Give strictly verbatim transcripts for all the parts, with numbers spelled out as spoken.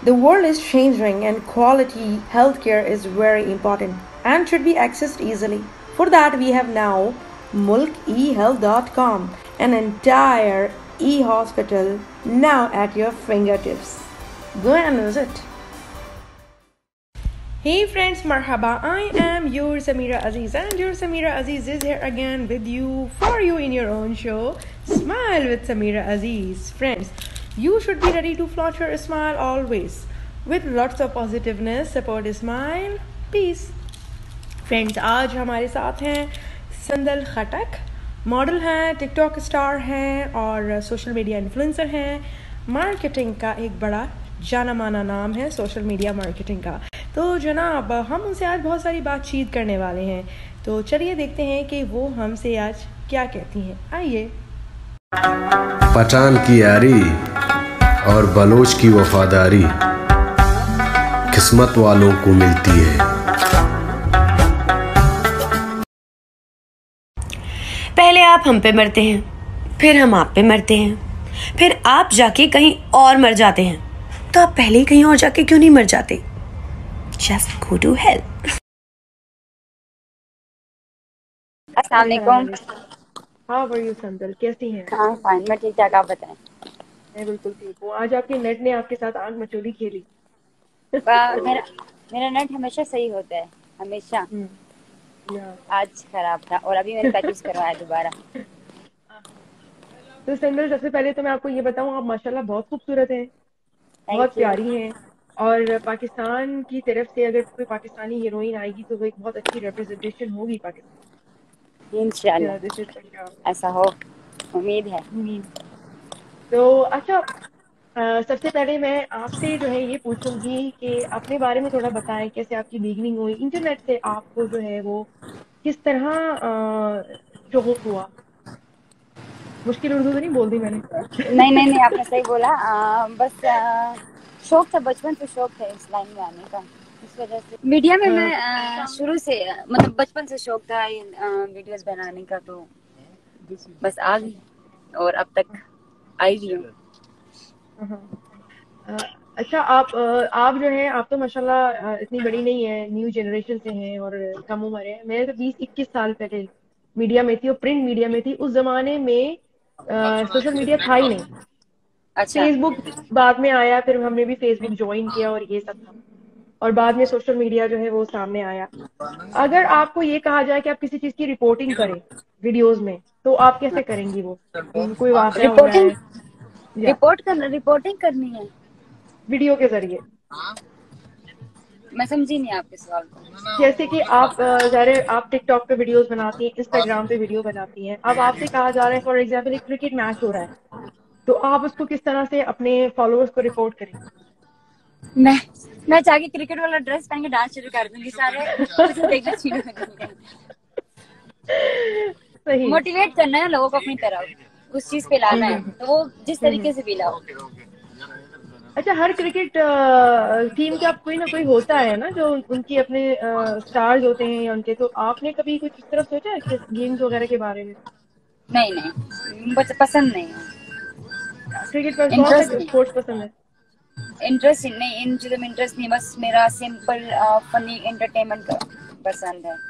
The world is changing and quality healthcare is very important and should be accessed easily. For that, we have now mulk e health dot com, an entire e-hospital now at your fingertips. Go and visit. Hey friends, marhaba, I am your Samira Aziz and your Samira Aziz is here again with you for you in your own show, Smile with Samira Aziz. Friends, you should be ready to flaunt your smile always with lots of positiveness, support a smile, peace. Friends, आज हमारे साथ हैं Sandal Khattak, model हैं, TikTok star हैं और social media influencer हैं। Marketing का एक बड़ा जाना माना नाम है सोशल मीडिया मार्केटिंग का। तो जनाब, हम उनसे आज बहुत सारी बातचीत करने वाले हैं, तो चलिए देखते हैं कि वो हमसे आज क्या कहती हैं। आइए। पठान की यारी और बलोच की वफादारी किस्मत वालों को मिलती है। पहले आप हम पे मरते हैं, फिर हम आप पे मरते हैं, फिर आप जाके कहीं और मर जाते हैं, तो आप पहले ही कहीं और जाके क्यों नहीं मर जाते? Just go to hell. अस्सलाम वालेकुम। How are you संदल, कैसी हैं? हाँ फाइन, मैं ठीक ठाक, आप बताएं। मैं बिल्कुल ठीक हूँ। आज आपके नेट ने आपके साथ आग मचोली खेली। मेरा मेरा नेट हमेशा सही होता है, हमेशा। आज खराब था और अभी मैंने पैकेज करवाया दोबारा। तो संदल, सबसे पहले तो मैं आपको ये बताऊं, आप माशाल्लाह बहुत खूबसूरत हैं, बहुत प्यारी हैं और पाकिस्तान की तरफ से अगर कोई पाकिस्तानी हीरोइन आएगी तो वो एक बहुत अच्छी रिप्रेजेंटेशन होगी पाकिस्तान। इंशाल्लाह ऐसा हो, उम्मीद है। तो अच्छा, आ, सबसे पहले मैं आपसे जो है ये पूछूंगी कि अपने बारे में थोड़ा बताएं, कैसे आपकी बिगनिंग हुई, इंटरनेट से आपको जो है वो किस तरह शौक हुआ। मुश्किल उर्दू तो नहीं बोल दी मैंने? नहीं नहीं नहीं, आपने सही बोला। आ, बस आ, शौक था, बचपन से शौक था इस लाइन में आने का, इस वजह से मीडिया में मैं शुरू से, मतलब बचपन से शौक था वीडियोस बनाने का, तो बस आ गई और अब तक आई रही हूँ। अच्छा, आप आप जो है, आप तो माशाल्लाह इतनी बड़ी नहीं है, न्यू जनरेशन से हैं और कम उम्र है। मैं तो बीस इक्कीस साल पहले मीडिया में थी और प्रिंट मीडिया में थी। उस जमाने में सोशल मीडिया था ही नहीं। अच्छा। फेसबुक बाद में आया, फिर हमने भी फेसबुक ज्वाइन किया और ये सब था, और बाद में सोशल मीडिया जो है वो सामने आया। अगर आपको ये कहा जाए कि आप किसी चीज की रिपोर्टिंग करें वीडियोस में, तो आप कैसे करेंगी? वो कोई वाकया हो रहा है, रिपोर्ट करना, रिपोर्टिंग करनी है वीडियो के जरिए। मैं समझी नहीं आपके सवाल को। जैसे कि आप ज़ाहिर आप टिकटॉक पे वीडियोस बनाती हैं, इंस्टाग्राम पे वीडियो बनाती हैं, अब आपसे कहा जा रहा है फॉर एग्जांपल एक क्रिकेट मैच हो रहा है, तो आप उसको किस तरह से अपने फॉलोअर्स को रिपोर्ट करेंगे? मैं मैं जाके क्रिकेट वाला ड्रेस पहन के डांस शुरू कर दूंगी, सारे मुझे देखना शुरू कर देंगे। सही। मोटिवेट करना है लोगों को अपनी तरफ, उस चीज पे लाना है, तो वो जिस तरीके से भी लाओ। अच्छा, हर क्रिकेट टीम का कोई ना कोई होता है ना जो उनकी अपने स्टार्स होते हैं या उनके, तो आपने कभी कुछ इस तरह सोचा है कि गेम्स वगैरह के बारे में? नहीं नहीं, बस पसंद नहीं है क्रिकेट पर, कौन सा स्पोर्ट्स पसंद है? इंटरेस्ट नहीं, इन चीजों में इंटरेस्ट नहीं, बस मेरा सिंपल फनी एंटरटेनमेंट पसंद है।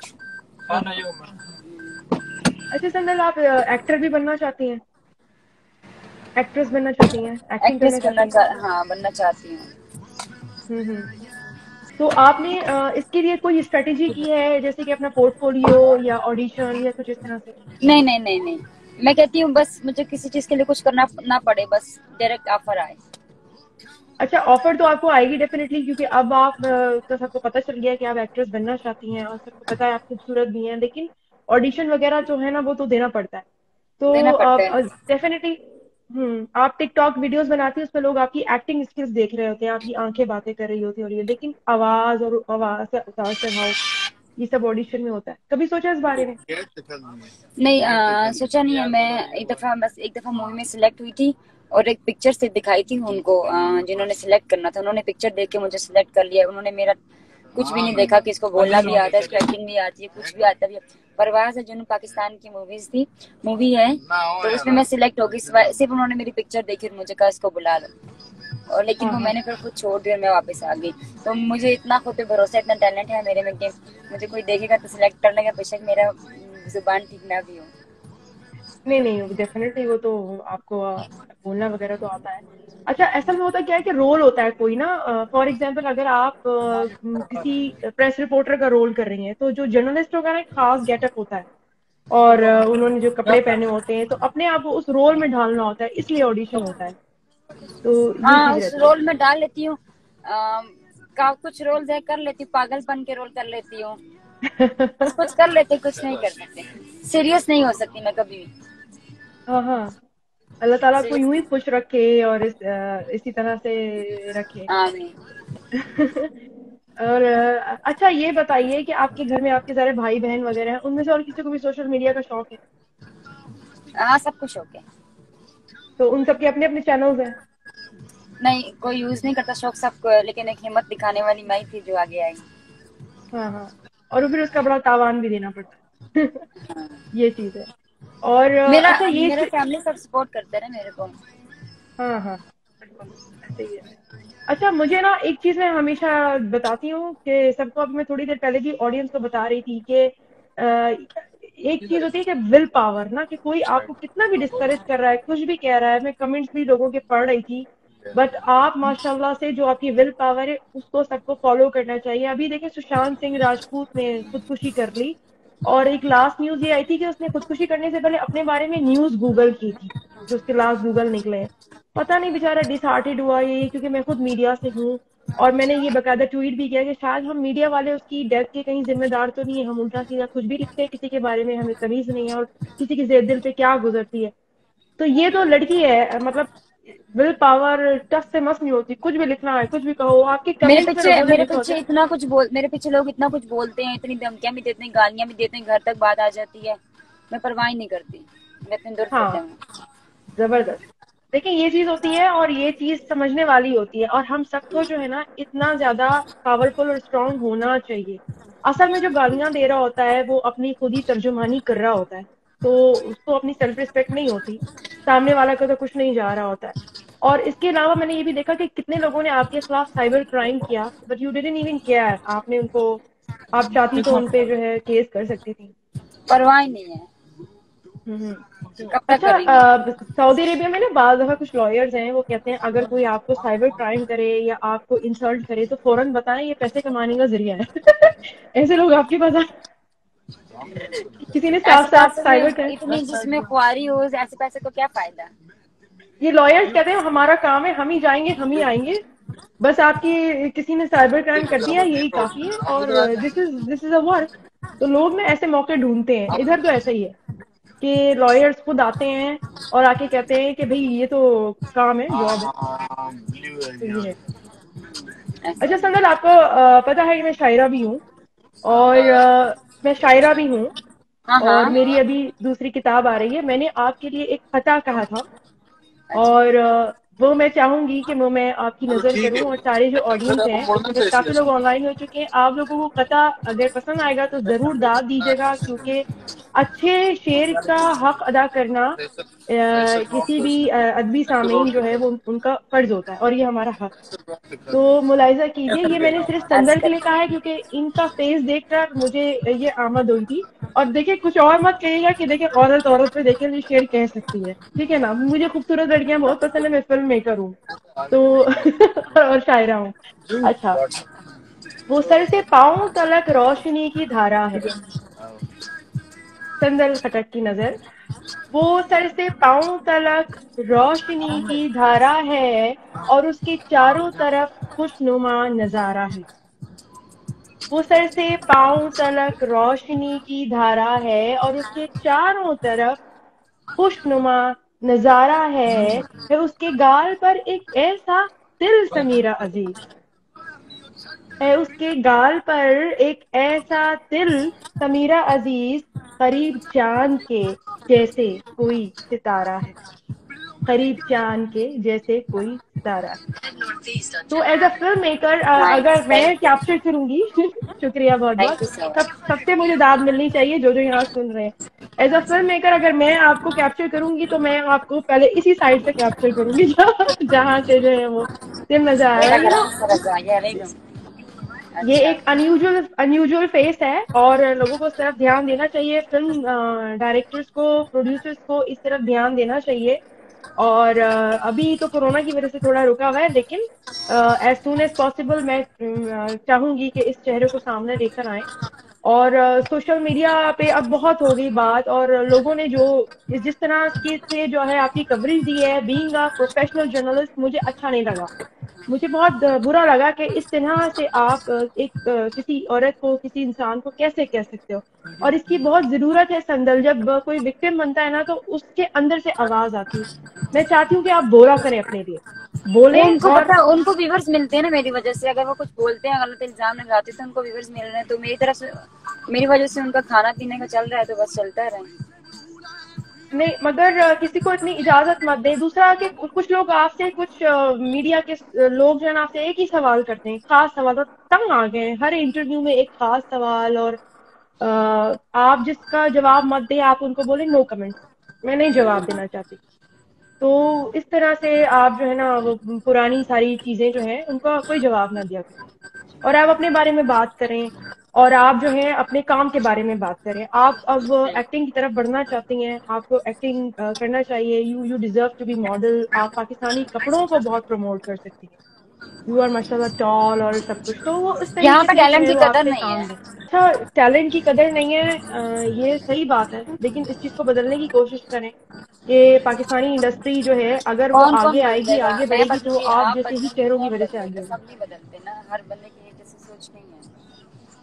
अच्छा संदल, आप एक्टर भी बनना चाहती हैं? एक्ट्रेस बनना चाहती हैं? एक्टिंग करना चाहती हैं? हाँ, बनना चाहती हूँ। हम्म हम्म तो आपने इसके लिए कोई स्ट्रेटेजी की है, जैसे कि अपना पोर्टफोलियो या ऑडिशन या कुछ इस तरह से? नहीं नहीं नहीं नहीं, मैं कहती हूँ बस मुझे किसी चीज के लिए कुछ करना ना पड़े, बस डायरेक्ट ऑफर आए। अच्छा, ऑफर तो आपको आएगी डेफिनेटली, क्योंकि अब आप तो सबको पता चल गया कि आप एक्ट्रेस बनना चाहती हैं और सबको पता है आप खूबसूरत भी हैं, लेकिन ऑडिशन वगैरह जो है ना वो तो देना पड़ता है। तो डेफिनेटली हम्म आप टिकटॉक वीडियोस बनाती हैं, उसमें लोग आपकी एक्टिंग स्किल्स देख रहे होते हैं, आपकी आंखें बातें कर रही होती हैं और ये, लेकिन आवाज और आवाज से उतार चढ़ाव ये सब ऑडिशन में होता है। कभी सोचा इस बारे में? नहीं, आ, सोचा नहीं है। मैं एक दफा बस एक दफा मूवी में सिलेक्ट हुई थी और एक पिक्चर से दिखाई थी उनको, जिन्होंने सिलेक्ट करना था, उन्होंने पिक्चर देख के मुझे सिलेक्ट कर लिया। उन्होंने मेरा कुछ भी नहीं देखा कि इसको बोलना भी आता है, इसको एक्टिंग भी आती है, कुछ भी आता है। परवाज़ है जुनून पाकिस्तान की मूवीज थी, मूवी है, तो उसमें मैं सिलेक्ट हो गई। सिर्फ उन्होंने मेरी पिक्चर देखी और मुझे कहा इसको बुला लो, और लेकिन हाँ वो हाँ। मैंने फिर खुद छोड़ दिया, मैं वापस आ गई। तो मुझे इतना खुद पे भरोसा, इतना टैलेंट है मेरे में कि मुझे कोई देखेगा तो सिलेक्ट करने का, बेशक मेरा जुबान ठीक ना भी हो। नहीं नहीं, डेफिनेटली वो तो आपको अ, बोलना वगैरह तो आता है। अच्छा, ऐसा में होता क्या है कि रोल होता है कोई ना, फॉर एग्जांपल अगर आप अ, म, किसी प्रेस रिपोर्टर का रोल कर रही हैं, तो जो जर्नलिस्ट होगा ना, एक खास गेटअप होता है, और अ, उन्होंने जो कपड़े पहने होते हैं, तो अपने आप को उस रोल में ढालना होता है, इसलिए ऑडिशन होता है। तो ये हाँ, चीज उस रहती है। रोल में डाल लेती हूँ। अम, का कुछ रोल है कर लेती हूँ, पागलपन के रोल कर लेती हूँ, कुछ कुछ कर लेते, कुछ नहीं कर सकते। सीरियस नहीं हो सकती मैं कभी भी। हाँ हाँ। अल्लाह ताला आपको सीरियस यूं ही नहीं। खुश रखे और इस अ, इसी तरह से रखे। आमीन। और अ, अच्छा ये बताइए कि आपके घर में आपके सारे भाई बहन वगैरह हैं, उनमें से और किसी को भी सोशल मीडिया का शौक है? हाँ, सब कुछ हो गया। तो उन सबके अपने अपने चैनल्स हैं? नहीं, कोई यूज नहीं करता शौक सबको, लेकिन एक हिम्मत दिखाने वाली मैं ही थी जो आगे आई। हाँ हाँ। और फिर उसका बड़ा तावान भी देना पड़ता है। ये चीज है। और अ, मेरा अच्छा ये मेरा चीज। फैमिली सब सपोर्ट करते रहे मेरे को। हाँ हाँ, बिल्कुल ऐसे ही है। अच्छा, मुझे ना एक चीज मैं हमेशा बताती हूँ कि सबको, अभी मैं थोड़ी देर पहले भी ऑडियंस को बता रही थी कि अ, एक चीज होती है कि विल पावर ना, कि कोई आपको कितना भी डिस्करेज कर रहा है, कुछ भी कह रहा है, मैं कमेंट्स भी लोगों के पढ़ रही थी, बट आप माशाल्लाह से जो आपकी विल पावर है उसको सबको फॉलो करना चाहिए। अभी देखिए, सुशांत सिंह राजपूत ने खुदकुशी कर ली, और एक लास्ट न्यूज ये आई थी कि उसने खुदकुशी करने से पहले अपने बारे में न्यूज गूगल की थी, जो उसके लास्ट गूगल निकले। पता नहीं बेचारा डिसहार्टेड हुआ ये, क्योंकि मैं खुद मीडिया से हूँ, और मैंने ये बकायदा ट्वीट भी किया कि शायद हम मीडिया वाले उसकी डेथ के कहीं जिम्मेदार तो नहीं है, हम उल्टा सीधा कुछ भी लिखते हैं किसी के बारे में, हमें तमीज नहीं है, और किसी के दिल पे क्या गुजरती है। तो ये तो लड़की है, मतलब विल पावर टस से मस नहीं होती, कुछ भी लिखना है, कुछ भी कहो, आपके मेरे कमेंट्स में पीछे लोगों ने मेरे लिखा होता पीछे है। इतना कुछ बोल मेरे पीछे लोग इतना कुछ बोलते हैं, इतनी धमकियां भी देते हैं, गालियां भी देते हैं, घर तक बात आ जाती है। मैं परवाह ही नहीं करती, मैं इतनी दूर फिरते हाँ, हूँ। जबरदस्त। देखिए ये चीज होती है, और ये चीज समझने वाली होती है, और हम सबको जो है ना इतना ज्यादा पावरफुल और स्ट्रांग होना चाहिए। असल में जो गालियां दे रहा होता है वो अपनी खुद ही तर्जुमानी कर रहा होता है, तो उसको अपनी सेल्फ रिस्पेक्ट नहीं होती, सामने वाला को तो कुछ नहीं जा रहा होता है। और इसके अलावा मैंने ये भी देखा कि कितने लोगों ने आपके खिलाफ साइबर क्राइम किया, but you didn't even care, आपने उनको, आप चाहती तो उनपे जो है केस कर सकती थी। परवाह ही नहीं है, हम्म। कब तक अच्छा, करेंगे। अ, सऊदी अरेबिया में ना बाज दफा कुछ लॉयर्स हैं, वो कहते हैं अगर कोई आपको साइबर क्राइम करे या आपको इंसल्ट करे तो फौरन बताएं, ये पैसे कमाने का जरिया है। ऐसे लोग आपके पास आ- किसी ने ऐसे साफ साफ पैसे साइबर में, क्राइम। इतनी जिसमें खुआरी हो, ऐसे पैसे को क्या फायदा। ये लॉयर्स कहते हैं हमारा काम है, हम ही जाएंगे, हम ही आएंगे, बस आपकी किसी ने साइबर क्राइम कर दिया यही काफी है, और this is this is a work. तो लोग ना ऐसे मौके ढूंढते हैं, इधर तो ऐसा ही है कि लॉयर्स खुद आते हैं और आके कहते हैं कि भाई ये तो काम है, जॉब है। तो ये है। ऐसा अच्छा ही संदल, है। आपको अ, पता है कि मैं शायरा भी हूँ, और अ, मैं शायरा भी हूँ, हाँ और हाँ। मेरी अभी दूसरी किताब आ रही है। मैंने आपके लिए एक खता कहा था, अच्छा। और अ, वो मैं चाहूंगी कि वो मैं आपकी नजर करूं, और सारे जो ऑडियंस हैं उसमें से काफी लोग ऑनलाइन हो चुके हैं, आप लोगों को खता अगर पसंद आएगा तो जरूर दाद दीजिएगा, क्योंकि अच्छे शेर का हक अदा करना अ, किसी भी अ, अदबी सामीन जो है वो उन, उनका फर्ज होता है, और ये हमारा हक है। तो मुलायजा कीजिए, ये मैंने सिर्फ अर्ज संदल के लिए करती कहा है हूँ। क्योंकि इनका फेस देखकर मुझे ये आमद हुई थी। और देखिए कुछ और मत कहिएगा कि देखिए औरत औरत पे देखिए ये शेर कह सकती है, ठीक है ना, मुझे खूबसूरत लड़कियां बहुत पसंद है, मैं फिल्म मेकर हूँ, तो और शायरा हूँ। अच्छा, वो सर से पांव तलक रोशनी की धारा है, संदल खटक की नजर, वो सर से पांव तलक रोशनी की धारा है, और उसके चारों तरफ खुशनुमा नजारा है। वो सर से पांव तलक रोशनी की धारा है, और उसके चारों तरफ खुशनुमा नजारा है। है उसके गाल पर एक ऐसा तिल, समीरा अजीज, है उसके गाल पर एक ऐसा तिल, समीरा अजीज, करीब चांद के जैसे कोई सितारा है। करीब चांद के जैसे कोई तारा। तो एज अ फिल्म मेकर अगर नाइस, मैं थैंक यू, कैप्चर करूंगी शुक्रिया बहुत थैंक बहुत। यू सो सब मच। सबसे मुझे दाद मिलनी चाहिए जो जो यहाँ सुन रहे हैं। एज अ फिल्म मेकर अगर मैं आपको कैप्चर करूंगी तो मैं आपको पहले इसी साइड से कैप्चर करूंगी जहाँ जहाँ से जो है वो दिन नजर आ रहा है, यू नो। ये अच्छा, एक अनयूजुअल अनयूजुअल फेस है और लोगों को इस तरफ ध्यान देना चाहिए, फिल्म डायरेक्टर्स को, प्रोड्यूसर्स को इस तरफ ध्यान देना चाहिए। और अ, अभी तो कोरोना की वजह से थोड़ा रुका हुआ है, लेकिन एज सून एज पॉसिबल मैं अ, चाहूंगी कि इस चेहरे को सामने लेकर आए। और सोशल मीडिया पे अब बहुत हो गई बात, और लोगों ने जो जिस तरह की से जो है आपकी कवरेज दी है, बीइंग अ प्रोफेशनल जर्नलिस्ट, मुझे अच्छा नहीं लगा। मुझे बहुत अ, बुरा लगा कि इस तरह से आप अ, एक अ, किसी औरत को, किसी इंसान को कैसे कह सकते हो। और इसकी बहुत जरूरत है संदल, जब अ, कोई विक्टिम बनता है ना तो उसके अंदर से आवाज आती है। मैं चाहती हूँ कि आप बोला करें अपने लिए, वो बोलें। उनको और पता, उनको व्यूवर्स मिलते हैं ना मेरी वजह से। अगर वो कुछ बोलते हैं, गलत इल्जाम लगाते हैं, तो उनको व्यूवर्स मिल रहे हैं, तो मेरी तरफ से, मेरी वजह से उनका खाना पीने का चल रहा है, तो बस चलता रहे। नहीं, मगर अ, किसी को इतनी इजाजत मत दें। दूसरा कि कुछ लोग आपसे, कुछ अ, मीडिया के स- लोग जो है ना आपसे एक ही सवाल करते हैं, खास सवाल, और तंग आ गए हैं हर इंटरव्यू में एक खास सवाल। और अ, आप जिसका जवाब मत दें, आप उनको बोले नो कमेंट, मैं नहीं जवाब देना चाहती। तो इस तरह से आप जो है ना वो पुरानी सारी चीजें जो है उनका कोई जवाब ना दिया करें, और आप अपने बारे में बात करें। और आप जो है अपने काम के बारे में बात करें। आप अब एक्टिंग की तरफ बढ़ना चाहती हैं, आपको एक्टिंग करना चाहिए। You you deserve to be model. आप पाकिस्तानी कपड़ों को बहुत प्रमोट कर सकती हैं। यू आर माशाल्लाह टॉल और सब कुछ, तो वो उस यहाँ तरीके पे से जो टैलेंट है की वो कदर आपसे नहीं काम है। लें। अच्छा, टैलेंट की कदर नहीं है, अ, ये सही बात है, लेकिन इस चीज को बदलने की कोशिश करें कि पाकिस्तानी इंडस्ट्री जो है अगर वो कौन कौन आगे आएगी, बदलेगा? आगे मैं बढ़ेगी, तो बदलूंगी, आप आप जैसे ही बदलेंगे, चेहरों की कौन वजह से आगे बदलेगा? होगी। सब नहीं बदलते ना, हर बंदे की एक जैसी सोच नहीं है।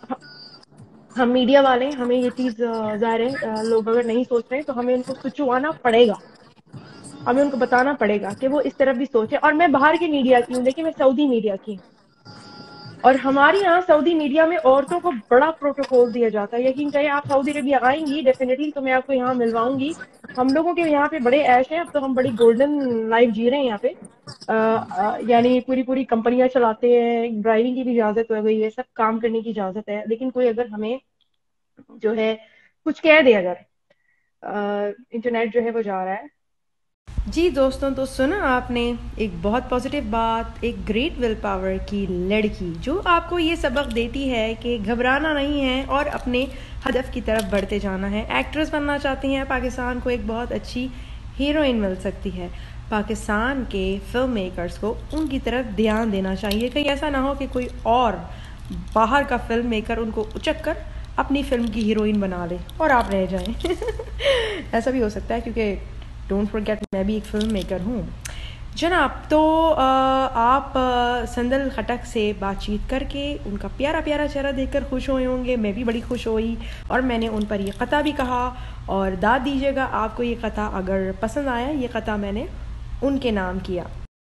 हम मीडिया वाले, हमें ये चीज अ, जाहिर है, अ, लोग अगर नहीं सोच रहे हैं तो हमें उनको सुचवाना पड़ेगा। हमें उनको बताना पड़ेगा कि वो इस तरफ भी सोचे। और मैं बाहर की मीडिया की हूँ, देखिए मैं सऊदी मीडिया की हूँ, और हमारे यहाँ सऊदी मीडिया में औरतों को बड़ा प्रोटोकॉल दिया जाता है। यकीन करें, आप सऊदी अरबिया आएंगी डेफिनेटली तो मैं आपको यहाँ मिलवाऊंगी। हम लोगों के यहाँ पे बड़े ऐश हैं, अब तो हम बड़ी गोल्डन लाइफ जी रहे हैं यहाँ पे। अ, अ, यानी पूरी पूरी कंपनियां चलाते हैं, ड्राइविंग की भी इजाजत हो गई है, सब काम करने की इजाजत है। लेकिन कोई अगर हमें जो है कुछ कह दे, अगर अ, इंटरनेट जो है वो जा रहा है। जी दोस्तों, तो सुना आपने एक बहुत पॉजिटिव बात, एक ग्रेट विल पावर की लड़की जो आपको ये सबक देती है कि घबराना नहीं है और अपने हदफ की तरफ बढ़ते जाना है। एक्ट्रेस बनना चाहती हैं, पाकिस्तान को एक बहुत अच्छी हीरोइन मिल सकती है। पाकिस्तान के फिल्म मेकर्स को उनकी तरफ ध्यान देना चाहिए, कहीं ऐसा ना हो कि कोई और बाहर का फिल्म मेकर उनको उचक कर अपनी फिल्म की हीरोइन बना ले और आप रह जाएं। ऐसा भी हो सकता है, क्योंकि डोंट फॉरगेट मैं भी एक फिल्म मेकर हूँ जनाब। तो आ, आप आ, संदल खटक से बातचीत करके उनका प्यारा प्यारा चेहरा देखकर खुश हुए होंगे। मैं भी बड़ी खुश हुई और मैंने उन पर ये क़ता भी कहा, और दाद दीजिएगा आपको ये क़ता अगर पसंद आया। ये क़ता मैंने उनके नाम किया।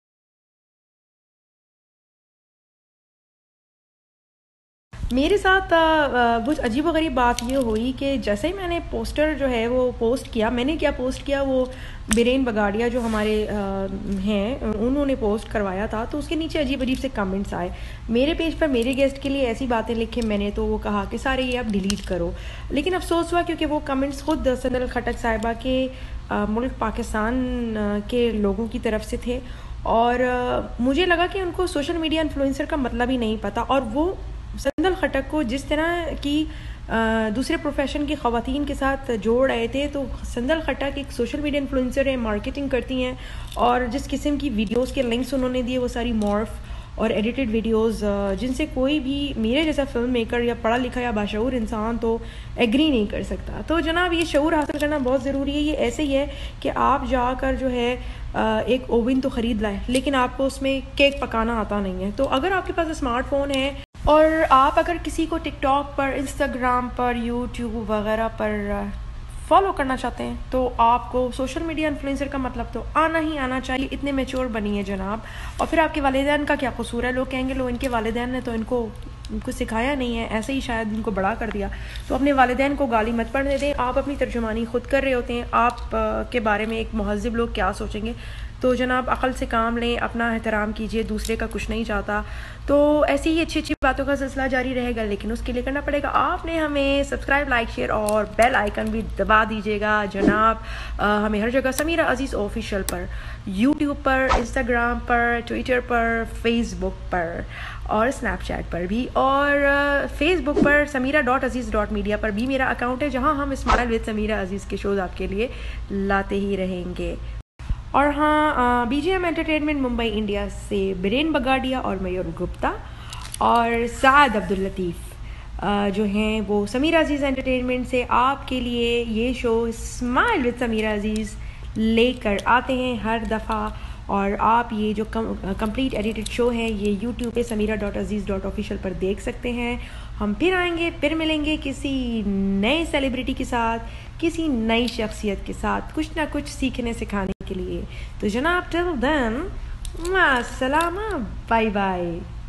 मेरे साथ अ, कुछ अजीब व गरीब बात ये हुई कि जैसे ही मैंने पोस्टर जो है वो पोस्ट किया, मैंने क्या पोस्ट किया, वो बिरेन बगाड़िया जो हमारे अ, हैं उन्होंने पोस्ट करवाया था, तो उसके नीचे अजीब अजीब से कमेंट्स आए मेरे पेज पर। मेरे गेस्ट के लिए ऐसी बातें लिखे मैंने, तो वो कहा कि सारे ये आप डिलीट करो। लेकिन अफसोस हुआ क्योंकि वो कमेंट्स खुद संदल खटक साहिबा के अ, मुल्क पाकिस्तान अ, के लोगों की तरफ से थे, और अ, मुझे लगा कि उनको सोशल मीडिया इन्फ्लुएंसर का मतलब ही नहीं पता। और वो संदल खटक को जिस तरह की आ, दूसरे प्रोफेशन की ख़वातीन के साथ जोड़ रहे थे, तो संदल खटक एक सोशल मीडिया इन्फ्लुएंसर है, मार्केटिंग करती हैं, और जिस किस्म की वीडियोस के लिंक्स उन्होंने दिए वो सारी मॉर्फ और एडिटेड वीडियोस, जिनसे कोई भी मेरे जैसा फिल्म मेकर या पढ़ा लिखा या बाशऊर इंसान तो एग्री नहीं कर सकता। तो जनाब, ये शऊर हासिल करना बहुत ज़रूरी है। ये ऐसे ही है कि आप जाकर जो है एक ओवन तो ख़रीद लाएं, लेकिन आपको उसमें केक पकाना आता नहीं है। तो अगर आपके पास स्मार्टफोन है और आप अगर किसी को टिकटॉक पर, इंस्टाग्राम पर, यूट्यूब वगैरह पर फॉलो करना चाहते हैं, तो आपको सोशल मीडिया इन्फ्लुएंसर का मतलब तो आना ही आना चाहिए। इतने मैच्योर बनिए जनाब। और फिर आपके वालिदैन का क्या कसूर है? लोग कहेंगे लो इनके वालिदैन ने तो इनको उनको सिखाया नहीं है, ऐसे ही शायद उनको बड़ा कर दिया। तो अपने वालिदैन को गाली मत पढ़ने दें। आप अपनी तर्जुमानी ख़ुद कर रहे होते हैं, आप आ, के बारे में एक महज़िब लोग क्या सोचेंगे। तो जनाब अक़ल से काम लें, अपना एहतराम कीजिए, दूसरे का कुछ नहीं चाहता। तो ऐसी ही अच्छी अच्छी बातों का सिलसिला जारी रहेगा, लेकिन उसके लिए करना पड़ेगा आपने हमें सब्सक्राइब, लाइक, शेयर और बेल आइकन भी दबा दीजिएगा जनाब। आ, हमें हर जगह समीरा अजीज़ ऑफिशियल पर, यूट्यूब पर, इंस्टाग्राम पर, ट्विटर पर, फेसबुक पर और स्नैपचैट पर भी, और फेसबुक पर Sameera dot Aziz dot media पर भी मेरा अकाउंट है, जहाँ हम स्माइल विद समीरा अजीज़ के शोज़ आपके लिए लाते ही रहेंगे। और हाँ, B G M entertainment Mumbai India से बिरेन बगाडिया और मयूर गुप्ता और साद अब्दुल लतीफ़ जो हैं वो समीरा अजीज़ एंटरटेनमेंट से आपके लिए ये show smile with Sameera Aziz लेकर आते हैं हर दफ़ा। और आप ये जो कम कंप्लीट एडिटेड शो है ये यूट्यूब पे Sameera dot Aziz dot official पर देख सकते हैं। हम फिर आएंगे, फिर मिलेंगे किसी नए सेलिब्रिटी के साथ, किसी नई शख्सियत के साथ, कुछ ना कुछ सीखने सिखाने के लिए। तो जनाब टिल देन, मास्सलामा, बाय बाय।